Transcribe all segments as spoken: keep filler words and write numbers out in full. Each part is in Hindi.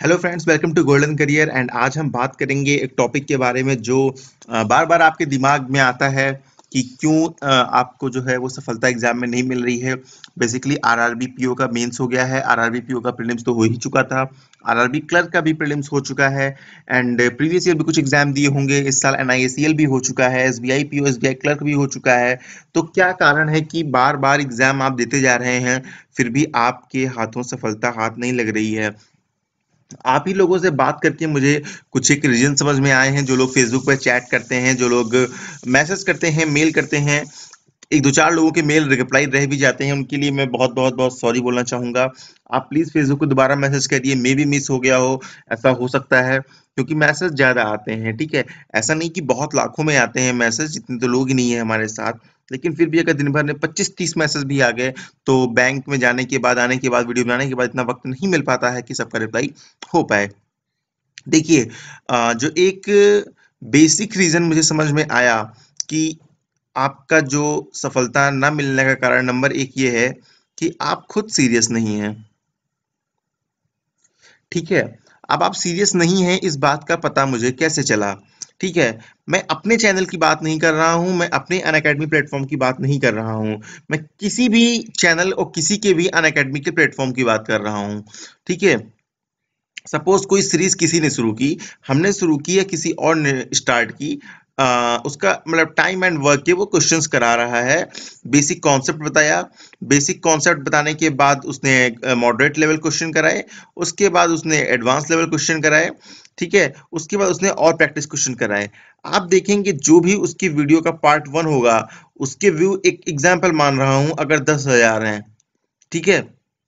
Hello friends, welcome to golden career. And आज हम बात करेंगे एक टॉपिक के बारे में जो बार बार आपके दिमाग में आता है कि क्यों अ, आपको जो है वो सफलता एग्जाम में नहीं मिल रही है। बेसिकली आरआरबी पीओ का मेंस हो गया है, आरआरबी पीओ का प्रीलिम्स तो हो ही चुका था, आरआरबी क्लर्क का भी प्रीलिम्स हो चुका है एंड प्रीवियस ईयर भी कुछ एग्जाम दिए होंगे। इस साल एनआईएसीएल भी हो चुका है, एसबीआई पीओ एसबीआई क्लर्क भी हो चुका है। तो क्या कारण है कि बार बार एग्जाम आप देते जा रहे हैं फिर भी आपके हाथों सफलता हाथ नहीं लग रही है? आप ही लोगों से बात करके मुझे कुछ एक रीजन समझ में आए हैं। जो लोग फेसबुक पर चैट करते हैं, जो लोग मैसेज करते हैं, मेल करते हैं, एक दो चार लोगों के मेल रिप्लाई रह भी जाते हैं, उनके लिए मैं बहुत बहुत बहुत सॉरी बोलना चाहूंगा। आप प्लीज फेसबुक को दोबारा मैसेज करिए, मे भी मिस हो गया हो, ऐसा हो सकता है क्योंकि मैसेज ज्यादा आते हैं। ठीक है, ऐसा नहीं कि बहुत लाखों में आते हैं मैसेज, इतने तो लोग ही नहीं है हमारे साथ, लेकिन फिर भी अगर दिन भर में पच्चीस तीस मैसेज भी आ गए तो बैंक में जाने के बाद, आने के बाद, वीडियो बनाने के बाद इतना वक्त नहीं मिल पाता है कि सबका रिप्लाई हो पाए। देखिए, अ, जो एक बेसिक रीजन मुझे समझ में आया कि आपका जो सफलता ना मिलने का कारण नंबर एक ये है कि आप खुद सीरियस नहीं हैं। ठीक है, अब आप सीरियस नहीं हैं इस बात का पता मुझे कैसे चला? ठीक है, मैं अपने चैनल की बात नहीं कर रहा हूं, मैं अपने अनअकैडमी प्लेटफॉर्म की बात नहीं कर रहा हूं, मैं किसी भी चैनल और किसी के भी अनअकैडमी के प्लेटफॉर्म की बात कर रहा हूं। ठीक है, सपोज कोई सीरीज किसी ने शुरू की, हमने शुरू की या किसी और ने स्टार्ट की, आ, उसका मतलब टाइम एंड वर्क के वो क्वेश्चंस करा रहा है, बेसिक कॉन्सेप्ट बताया, बेसिक कॉन्सेप्ट बताने के बाद उसने मॉडरेट लेवल क्वेश्चन कराए, उसके बाद उसने एडवांस लेवल क्वेश्चन कराए, ठीक है, उसके बाद उसने और प्रैक्टिस क्वेश्चन कराए। आप देखेंगे जो भी उसकी वीडियो का पार्ट वन होगा, उसके व्यू, एक एग्जाम्पल मान रहा हूं, अगर दस हजार हैं, ठीक है,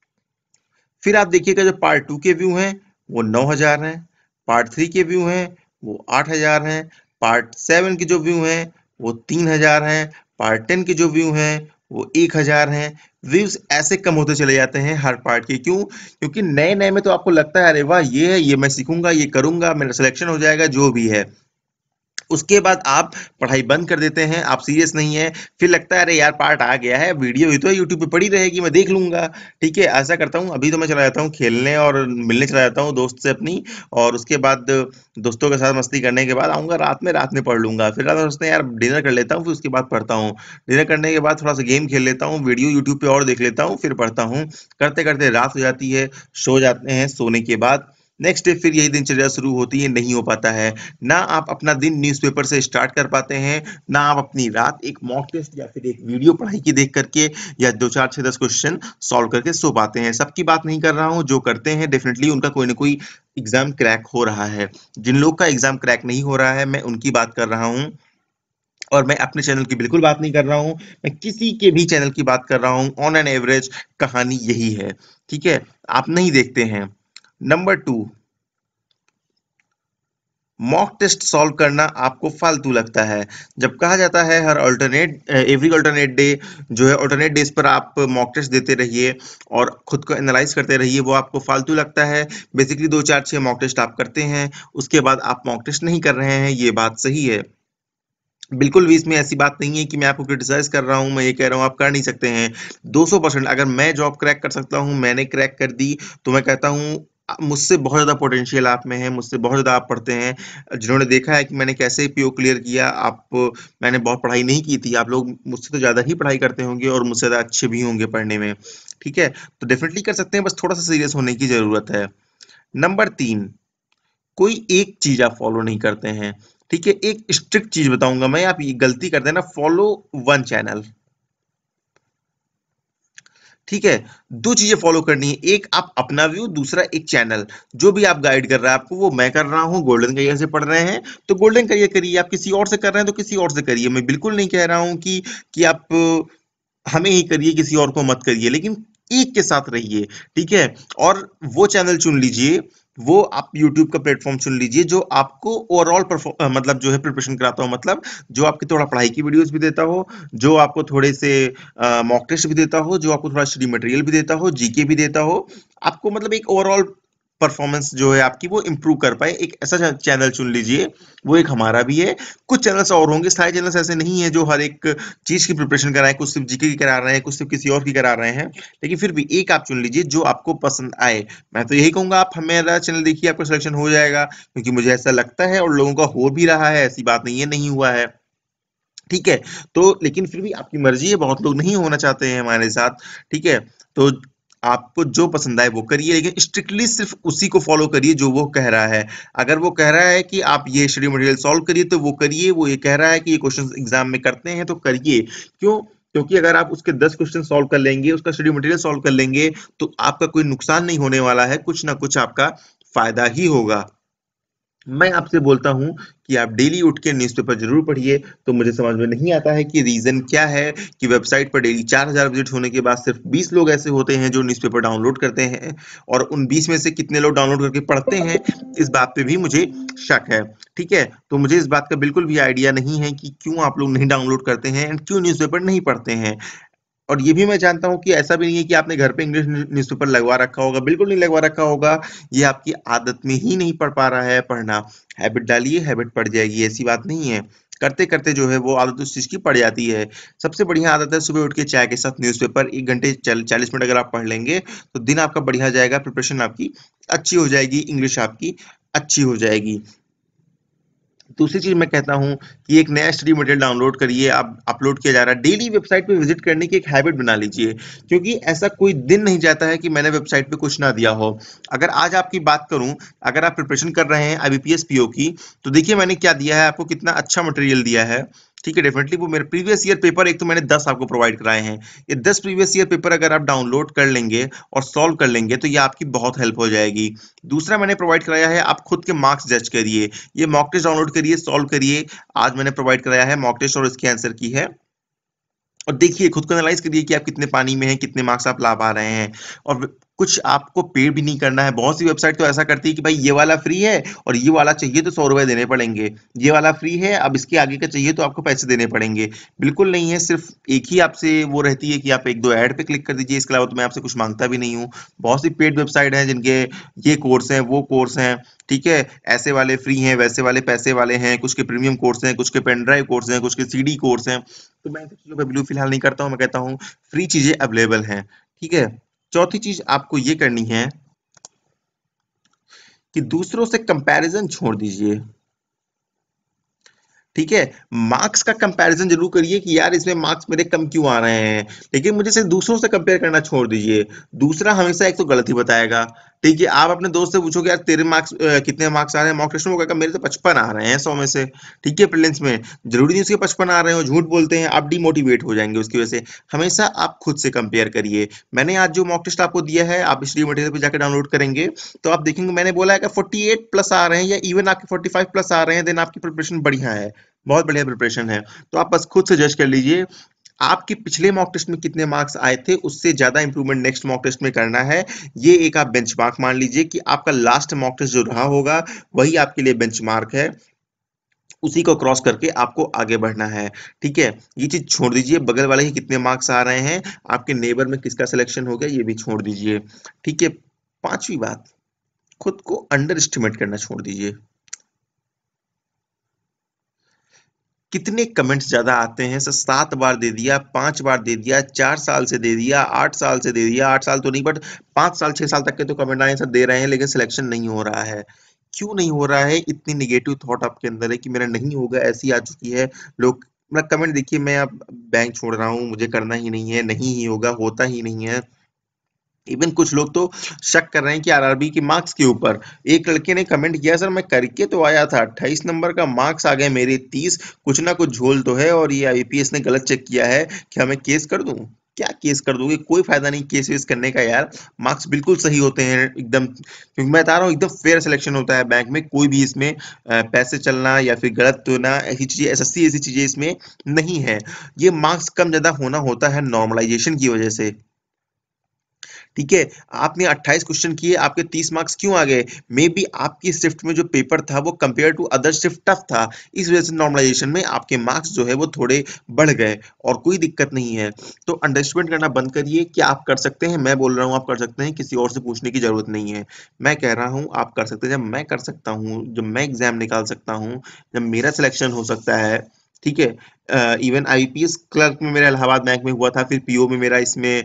फिर आप देखिएगा जो पार्ट टू के व्यू हैं वो नौ हजार हैं, पार्ट थ्री के व्यू हैं वो आठ हजार हैं, पार्ट सेवन के जो व्यू हैं वो तीन हजार हैं, पार्ट टेन के जो व्यू हैं वो एक हजार हैं। व्यूज ऐसे कम होते चले जाते हैं हर पार्ट के। क्यों? क्योंकि नए नए में तो आपको लगता है अरे वाह ये है, ये मैं सीखूंगा, ये करूंगा, मेरा सिलेक्शन हो जाएगा, जो भी है। उसके बाद आप पढ़ाई बंद कर देते हैं, आप सीरियस नहीं है, फिर लगता है अरे यार पार्ट आ गया है, वीडियो ही तो है, यूट्यूब पे पड़ी रहेगी, मैं देख लूंगा। ठीक है, ऐसा करता हूँ, अभी तो मैं चला जाता हूँ खेलने और मिलने चला जाता हूँ दोस्त से अपनी, और उसके बाद दोस्तों के साथ मस्ती करने के बाद आऊंगा रात में, रात में पढ़ लूंगा। फिर रात में सोचते हैं यार डिनर कर लेता हूँ, फिर उसके बाद पढ़ता हूँ। डिनर करने के बाद थोड़ा सा गेम खेल लेता हूँ, वीडियो यूट्यूब पे और देख लेता हूँ, फिर पढ़ता हूँ। करते करते रात हो जाती है, सो जाते हैं, सोने के बाद नेक्स्ट डे फिर यही दिनचर्या शुरू होती है, नहीं हो पाता है। ना आप अपना दिन न्यूज़पेपर से स्टार्ट कर पाते हैं, ना आप अपनी रात एक मॉक टेस्ट या फिर एक वीडियो पढ़ाई की देख करके या दो चार छह दस क्वेश्चन सॉल्व करके सो पाते हैं। सबकी बात नहीं कर रहा हूँ, जो करते हैं डेफिनेटली उनका कोई ना कोई एग्जाम क्रैक हो रहा है। जिन लोग का एग्जाम क्रैक नहीं हो रहा है मैं उनकी बात कर रहा हूँ, और मैं अपने चैनल की बिल्कुल बात नहीं कर रहा हूँ, मैं किसी के भी चैनल की बात कर रहा हूँ। ऑन एन एवरेज कहानी यही है। ठीक है, आप नहीं देखते हैं। Number two, mock test solve करना आपको फालतू लगता है। जब कहा जाता है हर अल्टरनेट एवरी अल्टरनेट डे जो है, अल्टरनेट डेज पर आप मॉक टेस्ट देते रहिए और खुद को एनालाइज करते रहिए, वो आपको फालतू लगता है। बेसिकली दो चार छह मॉक टेस्ट आप करते हैं, उसके बाद आप मॉक टेस्ट नहीं कर रहे हैं, ये बात सही है। बिल्कुल भी इसमें ऐसी बात नहीं है कि मैं आपको क्रिटिसाइज कर रहा हूं, मैं ये कह रहा हूं आप कर नहीं सकते हैं। दो सौ परसेंट अगर मैं जॉब क्रैक कर सकता हूं, मैंने क्रैक कर दी, तो मैं कहता हूं अ, मुझसे बहुत ज़्यादा पोटेंशियल आप में है, मुझसे बहुत ज़्यादा आप पढ़ते हैं। जिन्होंने देखा है कि मैंने कैसे पीओ क्लियर किया, आप, मैंने बहुत पढ़ाई नहीं की थी, आप लोग मुझसे तो ज़्यादा ही पढ़ाई करते होंगे और मुझसे ज़्यादा अच्छे भी होंगे पढ़ने में। ठीक है, तो डेफिनेटली कर सकते हैं, बस थोड़ा सा सीरियस होने की ज़रूरत है। नंबर तीन, कोई एक चीज आप फॉलो नहीं करते हैं। ठीक है, एक स्ट्रिक्ट चीज बताऊंगा मैं, आप ये गलती करते हैं ना, फॉलो वन चैनल। ठीक है, दो चीजें फॉलो करनी है, एक आप अपना व्यू, दूसरा एक चैनल। जो भी आप गाइड कर रहा है आपको, वो मैं कर रहा हूँ, गोल्डन करियर से पढ़ रहे हैं तो गोल्डन करियर करिए, आप किसी और से कर रहे हैं तो किसी और से करिए। मैं बिल्कुल नहीं कह रहा हूँ कि कि आप हमें ही करिए, किसी और को मत करिए, लेकिन एक के साथ रहिए। ठीक है, और वो चैनल चुन लीजिए, वो आप यूट्यूब का प्लेटफॉर्म चुन लीजिए जो आपको ओवरऑल मतलब जो है प्रिपरेशन कराता हो, मतलब जो आपकी थोड़ा पढ़ाई की वीडियोस भी देता हो, जो आपको थोड़े से मॉक टेस्ट भी देता हो, जो आपको थोड़ा स्टडी मटेरियल भी देता हो, जीके भी देता हो, आपको मतलब एक ओवरऑल परफॉर्मेंस जो है आपकी वो इम्प्रूव कर पाए, एक ऐसा चैनल चुन लीजिए। वो एक हमारा भी है, कुछ चैनल्स और होंगे, सारे चैनल्स ऐसे नहीं है जो हर एक चीज की प्रिपरेशन कराएं, कुछ सिर्फ जीके की करा रहे हैं, कुछ सिर्फ किसी और की करा रहे हैं, लेकिन फिर भी एक आप चुन लीजिए जो आपको पसंद आए। मैं तो यही कहूंगा आप हमारा चैनल देखिए, आपका सिलेक्शन हो जाएगा, क्योंकि मुझे ऐसा लगता है और लोगों का हो भी रहा है, ऐसी बात नहीं है नहीं हुआ है। ठीक है, तो लेकिन फिर भी आपकी मर्जी है, बहुत लोग नहीं होना चाहते हैं हमारे साथ। ठीक है, तो आपको जो पसंद आए वो करिए, लेकिन स्ट्रिक्टली सिर्फ उसी को फॉलो करिए जो वो कह रहा है। अगर वो कह रहा है कि आप ये स्टडी मटेरियल सॉल्व करिए तो वो करिए, वो ये कह रहा है कि ये क्वेश्चन एग्जाम में करते हैं तो करिए। क्यों? क्योंकि अगर आप उसके दस क्वेश्चन सॉल्व कर लेंगे, उसका स्टडी मटेरियल सॉल्व कर लेंगे, तो आपका कोई नुकसान नहीं होने वाला है, कुछ ना कुछ आपका फायदा ही होगा। मैं आपसे बोलता हूं कि आप डेली उठ के न्यूज़पेपर जरूर पढ़िए। तो मुझे समझ में नहीं आता है कि रीजन क्या है कि वेबसाइट पर डेली चार हज़ार विजिट होने के बाद सिर्फ बीस लोग ऐसे होते हैं जो न्यूज़पेपर डाउनलोड करते हैं, और उन बीस में से कितने लोग डाउनलोड करके पढ़ते हैं, इस बात पे भी मुझे शक है। ठीक है, तो मुझे इस बात का बिल्कुल भी आइडिया नहीं है कि क्यों आप लोग नहीं डाउनलोड करते हैं एंड क्यों न्यूज़पेपर नहीं पढ़ते हैं। और ये भी मैं जानता हूँ कि ऐसा भी नहीं है कि आपने घर पे इंग्लिश न्यूज़पेपर लगवा रखा होगा, बिल्कुल नहीं लगवा रखा होगा। ये आपकी आदत में ही नहीं पढ़ पा रहा है पढ़ना। हैबिट डालिए, हैबिट पड़ जाएगी, ऐसी बात नहीं है। करते करते जो है वो आदत उस चीज की पड़ जाती है। सबसे बढ़िया आदत है सुबह उठ के चाय के साथ न्यूज़पेपर एक घंटे चालीस मिनट अगर आप पढ़ लेंगे तो दिन आपका बढ़िया जाएगा, प्रिपरेशन आपकी अच्छी हो जाएगी, इंग्लिश आपकी अच्छी हो जाएगी। दूसरी चीज मैं कहता हूं कि एक नया स्टडी मटेरियल डाउनलोड करिए, आप अपलोड किया जा रहा है, डेली वेबसाइट पे विजिट करने की एक हैबिट बना लीजिए। क्योंकि ऐसा कोई दिन नहीं जाता है कि मैंने वेबसाइट पे कुछ ना दिया हो। अगर आज आपकी बात करूं, अगर आप प्रिपरेशन कर रहे हैं आईबीपीएस पीओ की, तो देखिए मैंने क्या दिया है आपको, कितना अच्छा मटेरियल दिया है। ठीक है, डेफिनेटली वो मेरे प्रीवियस ईयर पेपर, एक तो मैंने दस आपको प्रोवाइड कराए हैं। ये दस प्रीवियस ईयर पेपर अगर आप डाउनलोड कर लेंगे और सॉल्व कर लेंगे तो ये आपकी बहुत हेल्प हो जाएगी। दूसरा मैंने प्रोवाइड कराया है, आप खुद के मार्क्स जज करिए। ये मॉक टेस्ट डाउनलोड करिए, सॉल्व करिए। आज मैंने प्रोवाइड कराया है मॉक टेस्ट और इसके आंसर की है, और देखिए खुद को एनालाइज करिए कि आप कितने पानी में हैं, कितने मार्क्स आप ला पा रहे हैं। और कुछ आपको पे भी नहीं करना है। बहुत सी वेबसाइट तो ऐसा करती है कि भाई ये वाला फ्री है और ये वाला चाहिए तो सौ रुपए देने पड़ेंगे, ये वाला फ्री है अब इसके आगे का चाहिए तो आपको पैसे देने पड़ेंगे। बिल्कुल नहीं है, सिर्फ एक ही आपसे वो रहती है कि आप एक दो ऐड पे क्लिक कर दीजिए, इसके अलावा तो मैं आपसे कुछ मांगता भी नहीं हूँ। बहुत सी पेड वेबसाइट हैं जिनके ये कोर्स हैं वो कोर्स हैं। ठीक है, ऐसे वाले फ्री हैं, वैसे वाले पैसे वाले हैं, कुछ के प्रीमियम कोर्स हैं, कुछ के पेन ड्राइव कोर्स हैं, कुछ के सीडी कोर्स हैं। तो मैं इन सब चीज़ों पे बिलीव फिलहाल नहीं करता हूँ, मैं कहता हूँ फ्री चीज़ें अवेलेबल हैं। ठीक है, चौथी चीज़ आपको ये करनी है कि दूसरों से कंपैरिजन छोड़ दीजिए। ठीक है, मार्क्स का कंपैरिजन जरूर करिए कि यार इसमें मार्क्स मेरे कम क्यों आ रहे हैं, लेकिन मुझे सिर्फ दूसरों से कंपेयर करना छोड़ दीजिए। दूसरा हमेशा एक तो गलत ही बताएगा। ठीक है, आप अपने दोस्त से पूछोगे यार तेरे मार्क्स कितने मार्क्स आ रहे हैं मॉक टेस्ट में, वो कहेगा मेरे तो पचपन आ रहे हैं सौ में से। ठीक है, प्रीलिम्स में जरूरी नहीं उसके पचपन आ रहे हो, झूठ बोलते हैं, आप डिमोटिवेट हो जाएंगे उसकी वजह से। हमेशा आप खुद से कंपेयर करिए। मैंने आज जो मॉक टेस्ट आपको दिया है, आप स्टडी मटेरियल पे जाकर डाउनलोड करेंगे तो आप देखेंगे मैंने बोला है कि अड़तालीस प्लस आ रहे हैं या इवन आपके पैंतालीस प्लस आ रहे हैं, देन आपकी प्रिपरेशन बढ़िया है, बहुत बढ़िया प्रिपरेशन है। तो आप बस खुद से जज कर लीजिए आपके पिछले मॉक टेस्ट में कितने मार्क्स आए थे, उससे ज्यादा इंप्रूवमेंट नेक्स्ट मॉक टेस्ट में करना है। ये एक आप बेंचमार्क मान लीजिए कि आपका लास्ट मॉक टेस्ट जो रहा होगा वही आपके लिए बेंचमार्क है, उसी को क्रॉस करके आपको आगे बढ़ना है। ठीक है, ये चीज छोड़ दीजिए बगल वाले के कितने मार्क्स आ रहे हैं, आपके नेबर में किसका सिलेक्शन हो गया, ये भी छोड़ दीजिए। ठीक है, पांचवी बात, खुद को अंडर एस्टिमेट करना छोड़ दीजिए। कितने कमेंट्स ज्यादा आते हैं सर, सात बार दे दिया, पांच बार दे दिया, चार साल से दे दिया, आठ साल से दे दिया, आठ साल तो नहीं बट पांच साल छह साल तक के तो कमेंट आए सर, दे रहे हैं लेकिन सिलेक्शन नहीं हो रहा है। क्यों नहीं हो रहा है? इतनी निगेटिव थॉट आपके अंदर है कि मेरा नहीं होगा, ऐसी आ चुकी है। लोग मतलब कमेंट देखिए, मैं अब बैंक छोड़ रहा हूँ, मुझे करना ही नहीं है, नहीं ही होगा, होता ही नहीं है। इवन कुछ लोग तो शक कर रहे हैं कि आरआरबी के मार्क्स के ऊपर। एक लड़के ने कमेंट किया सर मैं करके तो आया था, अट्ठाईस नंबर का मार्क्स आ गए मेरे तीस, कुछ ना कुछ झोल तो है और ये आईपीएस ने गलत चेक किया है, क्या मैं केस कर दूं? क्या केस कर दोगे? कोई फायदा नहीं केस वेस करने का यार। मार्क्स बिल्कुल सही होते हैं एकदम, क्योंकि मैं बता रहा हूँ एकदम फेयर सिलेक्शन होता है बैंक में, कोई भी इसमें अ, पैसे चलना या फिर गलत होना ऐसी चीजें, एसएससी ऐसी चीजें इसमें नहीं है। ये मार्क्स कम ज्यादा होना होता है नॉर्मलाइजेशन की वजह से। ठीक है, आपने अट्ठाईस क्वेश्चन किए, आपके तीस मार्क्स क्यों आ गए? मे बी आपकी शिफ्ट में जो पेपर था वो compare to other shift tough था, इस वजह से नॉर्मलाइजेशन में आपके मार्क्स जो है वो थोड़े बढ़ गए, और कोई दिक्कत नहीं है। तो अंडरस्टैंड करना बंद करिए कि आप कर सकते हैं, मैं बोल रहा हूँ आप कर सकते हैं, किसी और से पूछने की जरूरत नहीं है। मैं कह रहा हूँ आप कर सकते हैं, जब मैं कर सकता हूँ, जब मैं एग्जाम निकाल सकता हूँ, जब मेरा सिलेक्शन हो सकता है, ठीक है। इवन आईपीएस क्लर्क में मेरा इलाहाबाद बैंक में हुआ था, फिर पीओ में मेरा इसमें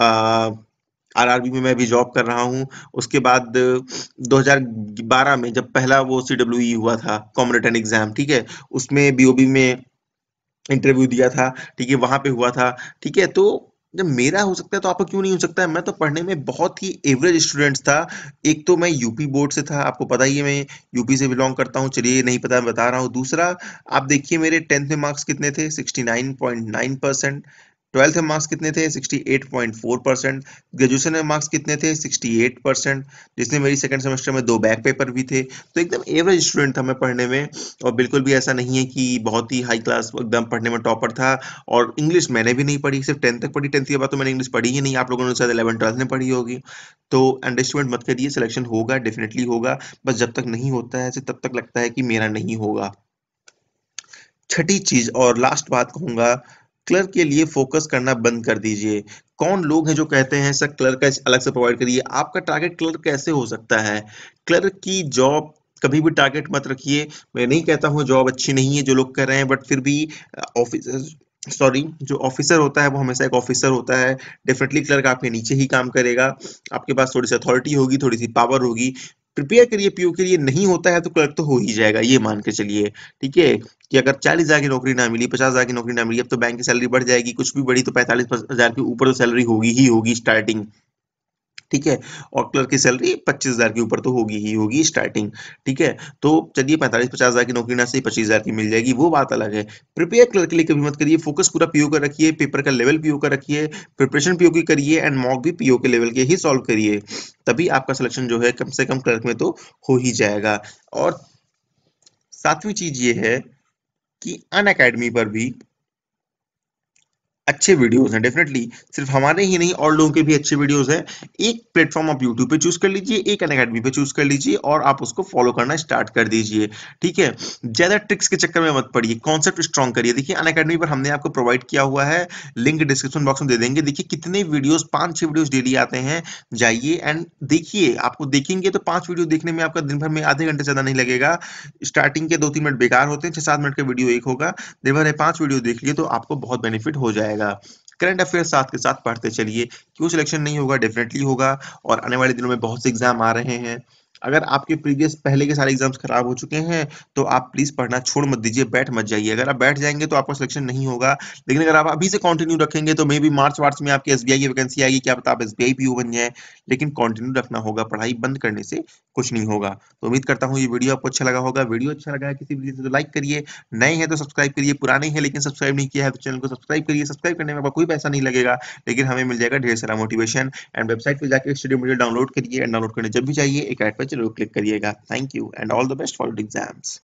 आरआरबी में मैं भी जॉब कर रहा हूँ। उसके बाद दो हज़ार बारह में जब पहला वो सीडब्ल्यूई हुआ था, कॉमन रिटन एग्जाम, ठीक है, उसमें बीओबी में इंटरव्यू दिया था, ठीक है, वहां पे हुआ था। ठीक है, तो जब मेरा हो सकता है तो आपका क्यों नहीं हो सकता है? मैं तो पढ़ने में बहुत ही एवरेज स्टूडेंट था। एक तो मैं यूपी बोर्ड से था, आपको पता ही है मैं यूपी से बिलोंग करता हूँ, चलिए नहीं पता मैं बता रहा हूँ। दूसरा, आप देखिए मेरे टेंथ में मार्क्स कितने थे, sixty nine point nine percent. Twelfth में मार्क्स कितने थे, sixty eight point four percent. Graduation में मार्क्स कितने थे, सिक्सटी एट परसेंट, जिसमें मेरी सेकंड सेमेस्टर में दो बैक पेपर भी थे। तो एकदम एवरेज स्टूडेंट था मैं पढ़ने में, और बिल्कुल भी ऐसा नहीं है कि बहुत ही हाई क्लास एकदम पढ़ने में टॉपर था। और इंग्लिश मैंने भी नहीं पढ़ी, सिर्फ टेंथ तक पढ़ी, टेंथ के बाद तो मैंने इंग्लिश पढ़ी ही नहीं, आप लोगों ने शायद इलेवन ट्वेल्थ में पढ़ी होगी। तो अंडरस्टैंड मत करिए, सिलेक्शन होगा, डेफिनेटली होगा, बस जब तक नहीं होता है तब तक लगता है कि मेरा नहीं होगा। छठी चीज और लास्ट बात कहूंगा, क्लर्क के लिए फोकस करना बंद कर दीजिए। कौन लोग हैं जो कहते हैं सर क्लर्क का अलग से प्रोवाइड करिए? आपका टारगेट क्लर्क कैसे हो सकता है? क्लर्क की जॉब कभी भी टारगेट मत रखिए। मैं नहीं कहता हूँ जॉब अच्छी नहीं है जो लोग कर रहे हैं, बट फिर भी ऑफिसर, सॉरी, जो ऑफिसर होता है वो हमेशा एक ऑफिसर होता है। डेफिनेटली क्लर्क आपके नीचे ही काम करेगा, आपके पास थोड़ी सी अथॉरिटी होगी, थोड़ी सी पावर होगी। प्रिपेयर करिए पीओ के लिए, नहीं होता है तो क्लर्क तो हो ही जाएगा, ये मान के चलिए। ठीक है, कि अगर चालीस हजार की नौकरी ना मिली, पचास हजार की नौकरी ना मिली, अब तो बैंक की सैलरी बढ़ जाएगी, कुछ भी बढ़ी तो पैंतालीस हजार के ऊपर तो सैलरी होगी ही होगी स्टार्टिंग। ठीक है, और क्लर्क की सैलरी पच्चीस हजार के ऊपर तो होगी ही होगी स्टार्टिंग। ठीक है, तो चलिए पैंतालीस पचास हजार की नौकरी ना सही पच्चीस हजार की मिल जाएगी, वो बात अलग है। प्रिपेयर क्लर्क के लिए कभी मत करिए, फोकस पूरा पीओ का रखिए, पेपर का लेवल पीओ का रखिए, प्रिपरेशन पीओ की करिए, एंड मॉक भी पीओ के लेवल के ही सॉल्व करिए। तभी आपका सिलेक्शन जो है कम से कम क्लर्क में तो हो ही जाएगा। और सातवीं चीज ये है कि अन अकेडमी पर भी अच्छे वीडियोस हैं, डेफिनेटली सिर्फ हमारे ही नहीं और लोगों के भी अच्छे वीडियोस हैं। एक प्लेटफॉर्म आप यूट्यूब पे चूज कर लीजिए, एक अनअकैडमी पे चूज कर लीजिए, और आप उसको फॉलो करना स्टार्ट कर दीजिए। ठीक है, ज्यादा ट्रिक्स के चक्कर में मत पड़िए, कॉन्सेप्ट स्ट्रॉन्ग करिए। देखिए अनअकैडमी पर हमने आपको प्रोवाइड किया हुआ है, लिंक डिस्क्रिप्शन बॉक्स में दे देंगे। देखिए कितने वीडियोस, पांच छह वीडियोस डेली आते हैं, जाइए एंड देखिए। आपको देखेंगे तो पांच वीडियो देखने में आपका दिन भर में आधे घंटे से ज्यादा नहीं लगेगा। स्टार्टिंग के दो तीन मिनट बेकार होते हैं, छह सात मिनट का वीडियो एक होगा, दिन भर में पांच वीडियो देख लिए तो आपको बहुत बेनिफिट हो जाएगा। करंट अफेयर साथ के साथ पढ़ते चलिए, क्यों सिलेक्शन नहीं होगा, डेफिनेटली होगा। और आने वाले दिनों में बहुत से एग्जाम आ रहे हैं। अगर आपके प्रीवियस पहले के सारे एग्जाम्स खराब हो चुके हैं तो आप प्लीज पढ़ना छोड़ मत दीजिए, बैठ मत जाइए। अगर आप बैठ जाएंगे तो आपका सिलेक्शन नहीं होगा, लेकिन अगर आप अभी से कंटिन्यू रखेंगे तो मे बी मार्च वार्च में आपकी एसबीआई की वैकेंसी आएगी, क्या पता आप एसबीआई पीओ बन जाए। लेकिन कंटिन्यू रखना होगा, पढ़ाई बंद करने से कुछ नहीं होगा। तो उम्मीद करता हूँ ये वीडियो आपको अच्छा लगा होगा। वीडियो अच्छा लगा है किसी वजह से तो लाइक करिए, नए हैं तो सब्सक्राइब करिए, पुराने हैं लेकिन सब्सक्राइब नहीं किया है तो चैनल को सब्सक्राइब करिए। सब्सक्राइब करने में आपका कोई पैसा नहीं लगेगा, लेकिन हमें मिल जाएगा ढेर सारा मोटिवेशन। एंड वेबसाइट पे जाके स्टडी मटेरियल डाउनलोड करिए, एंड डाउनलोड करने जब भी चाहिए एक ऐड पर जरूर क्लिक करिएगा। Thank you and all the best for exams.